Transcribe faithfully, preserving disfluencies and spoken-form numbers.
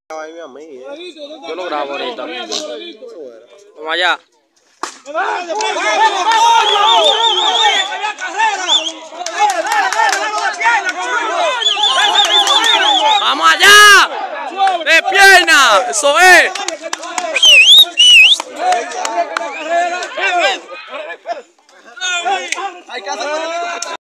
Yo lo grabo ahorita. Vamos allá. ¡Vamos allá! ¡De pierna! ¡Eso es!